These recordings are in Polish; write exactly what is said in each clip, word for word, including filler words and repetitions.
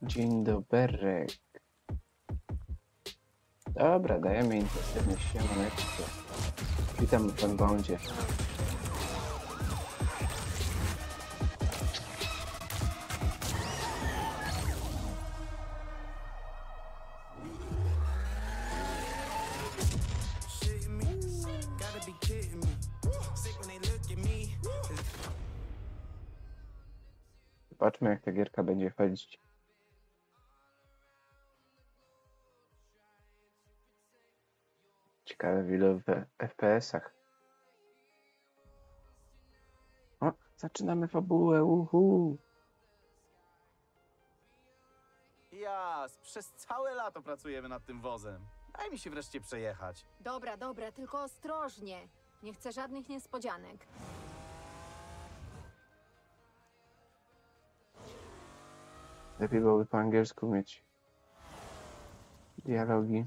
Dzień dobry. Dobra, dajemy intensywny siemaneczko. Witam w Unboundzie. Zobaczmy, jak ta gierka będzie chodzić. Ciekawe, w ilu w F P S-ach. O, zaczynamy fabułę, uhu. Jas, przez całe lato pracujemy nad tym wozem. Daj mi się wreszcie przejechać. Dobra, dobra, tylko ostrożnie. Nie chcę żadnych niespodzianek. Lepiej byłoby po angielsku mieć dialogi.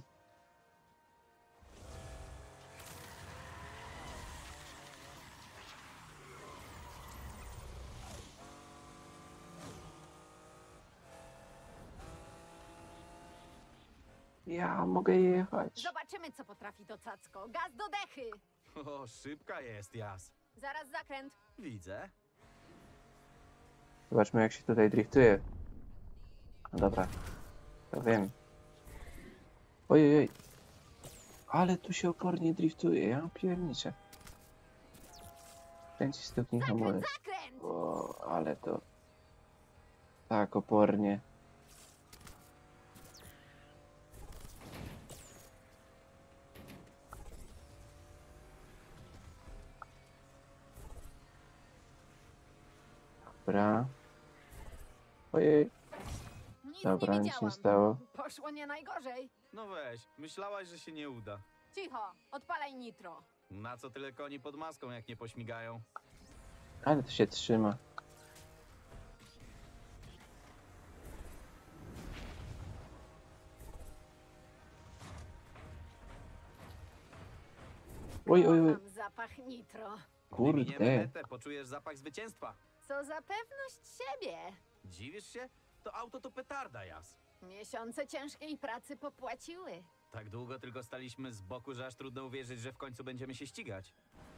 Ja mogę jechać. Zobaczymy, co potrafi to cacko. Gaz do dechy! O, szybka jest, Jas. Zaraz zakręt. Widzę. Zobaczmy, jak się tutaj driftuje. No dobra, to wiem. Ojej, ale tu się opornie driftuje, ja pierniczę. Kręci stuknij Zakręt, hamulec. zakręt! O, ale to... Tak opornie. Dobra. Ojej. Nic Dobra, nie nic nie widziałam. stało. Poszło nie najgorzej. No weź, myślałaś, że się nie uda. Cicho, odpalaj nitro. Na co tyle koni pod maską, jak nie pośmigają? Ale to się trzyma. Oj, oj, oj. Mam zapach nitro. Gdy miniemy Kurde. metę, poczujesz zapach zwycięstwa. Co za pewność siebie. Dziwisz się? To auto to petarda, Jas. Miesiące ciężkiej pracy popłaciły. Tak długo tylko staliśmy z boku, że aż trudno uwierzyć, że w końcu będziemy się ścigać.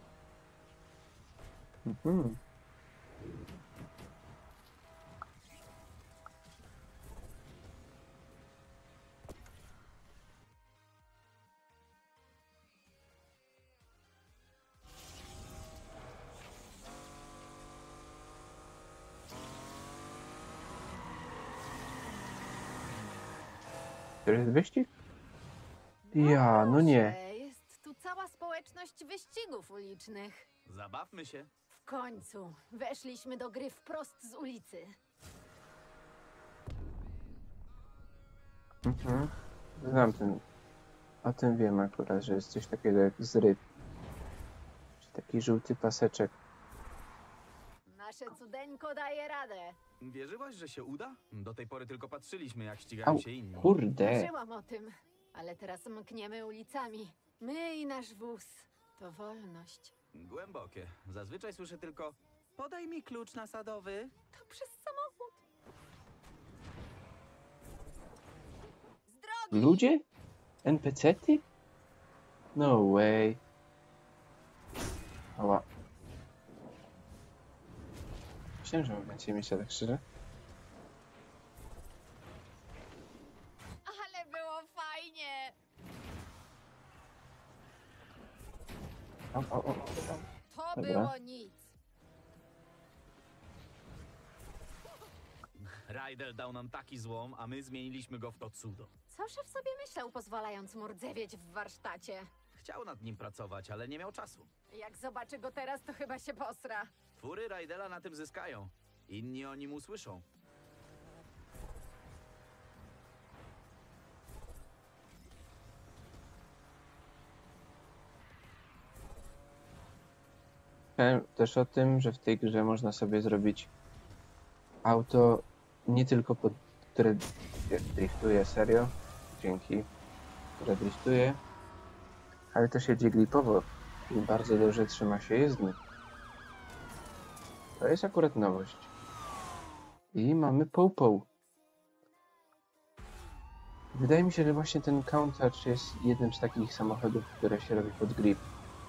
Mhm. To jest wyścig? Ja, no nie. proszę, Jest tu cała społeczność wyścigów ulicznych. Zabawmy się. W końcu weszliśmy do gry wprost z ulicy. Mhm. Znam ten. O tym wiem akurat, że jest coś takiego jak zryw. Czy taki żółty paseczek. Nasze cudeńko daje radę. Wierzyłaś, że się uda? Do tej pory tylko patrzyliśmy, jak ścigają Au, się inni. kurde. Marzyłam o tym, ale teraz mkniemy ulicami. My i nasz wóz to wolność. Głębokie. Zazwyczaj słyszę tylko: podaj mi klucz nasadowy. To przez samochód. Z drogi! Ludzie? N P C-ty? No way. Ała. Myślałem, że mam więcej miejsca, tak szczerze. Ale było fajnie! Au, au, au, au. To Dobra. było nic. Rajdel dał nam taki złom, a my zmieniliśmy go w to cudo. Co szef sobie myślał, pozwalając mu rdzewieć w warsztacie? Chciał nad nim pracować, ale nie miał czasu. Jak zobaczy go teraz, to chyba się posra. Fury Rajdela na tym zyskają. Inni o nim usłyszą. Myślałem też o tym, że w tej grze można sobie zrobić auto nie tylko pod, które driftuje serio, dzięki, które driftuje, ale też jedzie glipowo i bardzo dobrze trzyma się jezdni. To jest akurat nowość. I mamy poł-poł. Wydaje mi się, że właśnie ten Countach jest jednym z takich samochodów, które się robi pod grip.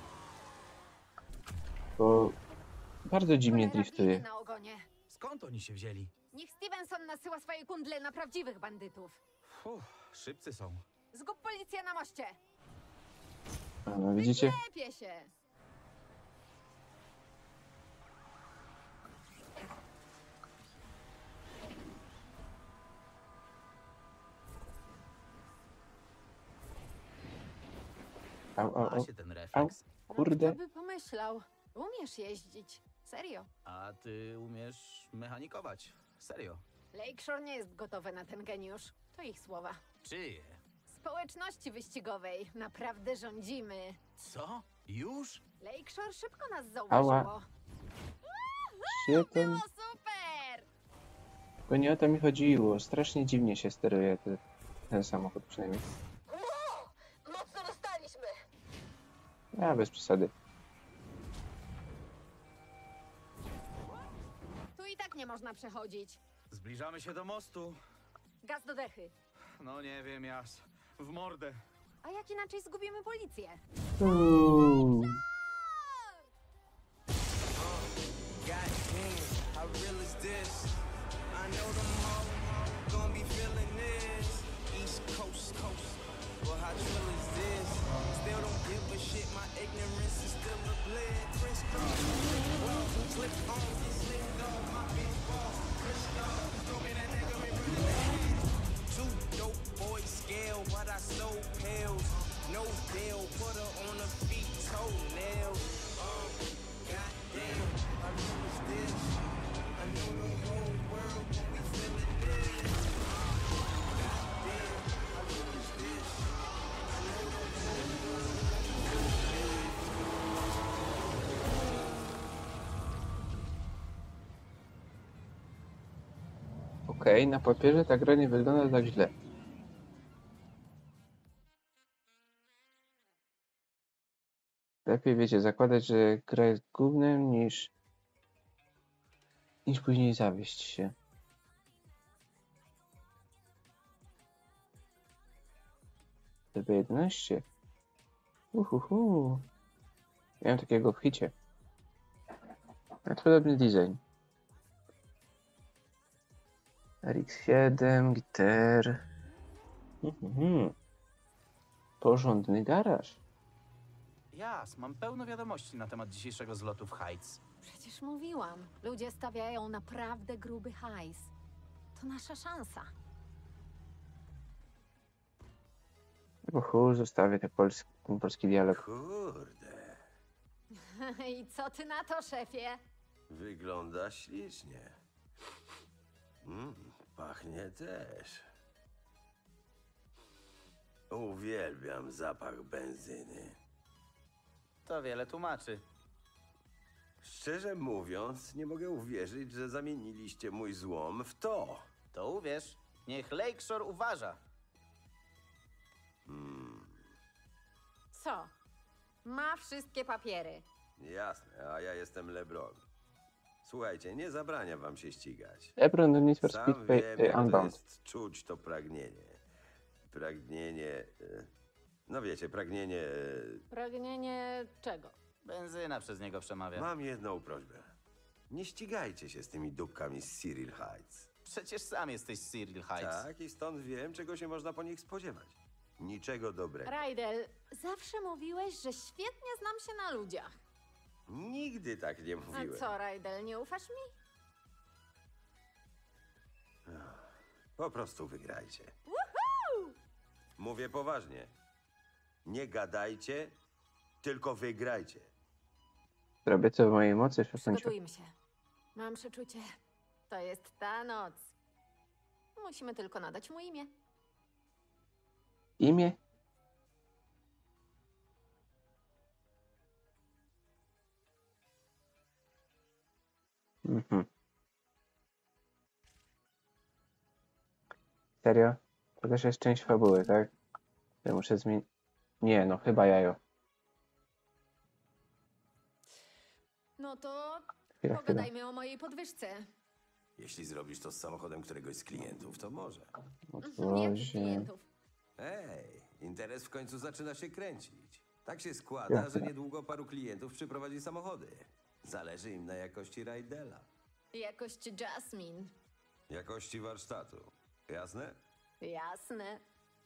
Bo bardzo dziwnie Cholera, driftuje. winy na ogonie. Skąd oni się wzięli? Niech Stevenson nasyła swoje kundle na prawdziwych bandytów. Uff, szybcy są. Zgub policję na moście. A no widzicie? Lepiej się. Au, au, Ma au. się ten refleks. No, Kurde. kto by pomyślał? Umiesz jeździć. Serio. A ty umiesz mechanikować. Serio. Lakeshore nie jest gotowe na ten geniusz. To ich słowa. Czyje? Społeczności wyścigowej. Naprawdę rządzimy. Co? Już? Lakeshore szybko nas zauważyło. Świetnie. Było super! Bo nie o to mi chodziło. Strasznie dziwnie się steruje te, ten samochód przynajmniej. Wow! Mocno dostaliśmy! A, bez przesady. Tu i tak nie można przechodzić. Zbliżamy się do mostu. Gaz do dechy. No nie wiem, jas. W mordę. A jak inaczej zgubimy policję? Uuu. Goddamn, how real is this? I know them all gonna be feeling this. East Coast, coast. Well, how chill is this? Still don't give a shit. My ignorance is still a bled. Crisscross. Well, slip on this slipped off my big ball. Crisscross. Throw me that nigga me really bad. Two dope boys scale, but I sold pills. No deal, put her on her feet, toenails. Um, goddamn, how real is this? I know the whole world gon' be feeling this. Goddamn, how real is this? I know the whole world gon' be feeling this. Okej, na papierze ta gra nie wygląda tak źle. Lepiej, wiecie, zakładać, że gra jest gównem, niż niż później zawieść się. D B jedenaście. Uhuhu. Miałem takiego w hicie. Nawet podobny design. R X siedem, gitar. Mhm. Porządny garaż. Jas, mam pełno wiadomości na temat dzisiejszego zlotu w Heights. Przecież mówiłam. Ludzie stawiają naprawdę gruby hajs. To nasza szansa. Bo chuj, zostawię ten polski, ten polski dialog. Kurde, I co ty na to, szefie? wygląda ślicznie. Mm, pachnie też. Uwielbiam zapach benzyny. To wiele tłumaczy. Szczerze mówiąc, nie mogę uwierzyć, że zamieniliście mój złom w to. To uwierz, niech Lakeshore uważa. Co? Ma wszystkie papiery. Jasne, a ja jestem LeBron. Słuchajcie, nie zabrania wam się ścigać. Ebron do Need for Sam Speed wiem, Pay- jak to Unbound. jest czuć to pragnienie. Pragnienie... e, No wiecie, pragnienie... e, Pragnienie czego? Benzyna przez niego przemawia. Mam jedną prośbę. Nie ścigajcie się z tymi dupkami z Cyril Heights. Przecież sam jesteś z Cyril Heights. Tak, i stąd wiem, czego się można po nich spodziewać. Niczego dobrego. Rajdel, zawsze mówiłeś, że świetnie znam się na ludziach. Nigdy tak nie A mówiłem. co, Rajdel, nie ufasz mi? Po prostu wygrajcie. Mówię poważnie. Nie gadajcie, tylko wygrajcie. Zrobię co w mojej mocy, szefunciu. Przygotujmy się. Mam przeczucie. To jest ta noc. Musimy tylko nadać mu imię. Imię? Mhm. Serio? To też jest część fabuły, tak? Ja muszę zmienić... Nie, no chyba jajo. No to Chwila, chwila. pogadajmy o mojej podwyżce. Jeśli zrobisz to z samochodem któregoś z klientów, to może. Mhm, jakich Boże. klientów? Ej, interes w końcu zaczyna się kręcić. Tak się składa, Jasne. że niedługo paru klientów przyprowadzi samochody. Zależy im na jakości Raidela. Jakość Jasmine. Jakości warsztatu. Jasne? Jasne.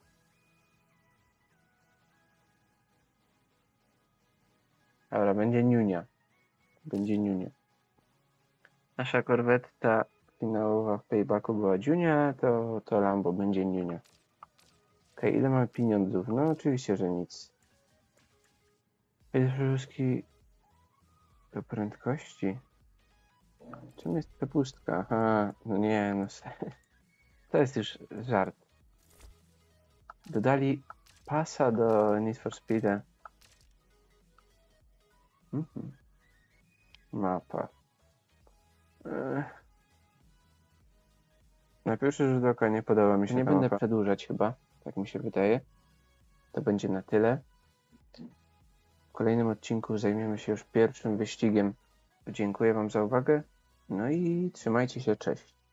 Dobra, będzie niunia. Będzie niunia. Nasza korwetta finałowa w paybacku była Junia, to, to Lambo będzie niunia. Okej, ile mamy pieniądzów? No oczywiście, że nic. Przerzuski do prędkości. Czym jest ta pustka? Aha, no nie, no se- to jest już żart. Dodali pasa do Need for Speed'a. Mhm. Mapa. Ech. Na pierwszy rzut oka nie podoba mi się. Nie będę przedłużać chyba, tak mi się wydaje. To będzie na tyle. W kolejnym odcinku zajmiemy się już pierwszym wyścigiem. Dziękuję Wam za uwagę. No i trzymajcie się, cześć.